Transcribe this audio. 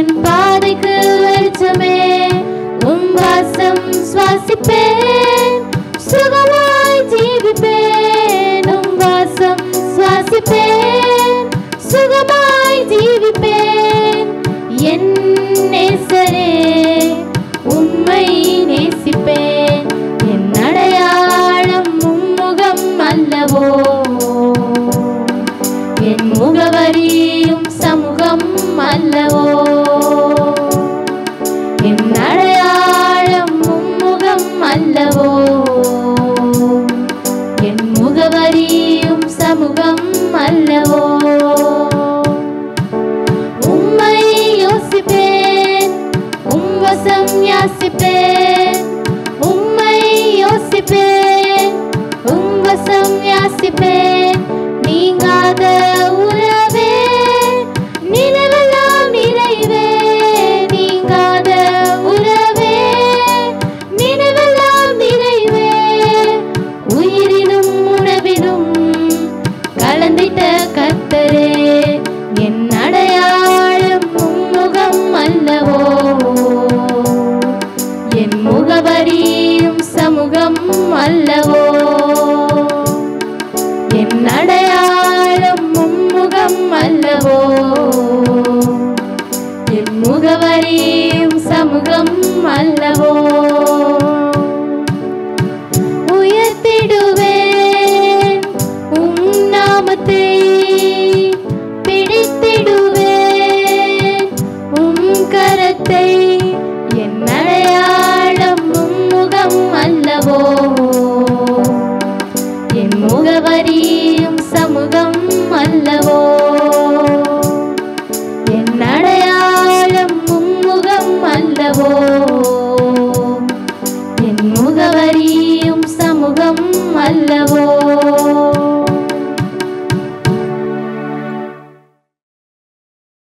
என் பாதைக்கு வெளிச்சமே உம் வாசம் சுவாசிப்பேன் சுகமாய் ஜீவிப்பேன் உம் வாசம் சுவாசிப்பேன் சுகமாய் ஜீவிப்பேன் என் நேசரே உம்மை நேசிப்பேன் என் அடையாளம் உம்முகம் அல்லவோ என் முகவரியும் சமூகம் அல்லவோ என் அடையாளம் உம்முகம் அல்லவோ என் முகவரியும் சமூகம் அல்லவோ உம்மை யோசிப்பேன் உம் வசம் யாசிப்பேன் உம்மை யோசிப்பேன் உம் வசம் யாசிப்பேன் நீங்காத உறவே நினைவெல்லாம் நிறைவே நீங்காத உறவே நினைவெல்லாம் நிறைவே உயிரிலும் உணவிலும் கலந்திட்ட கர்த்தரே என் அடையாளம் உம்முகம் அல்லவோ என் முகவரியும் சமூகம் அல்லவோ என் அடையாளம் உம்முகம் அல்லவோ என் முகவரியும் சமூகம் அல்லவோ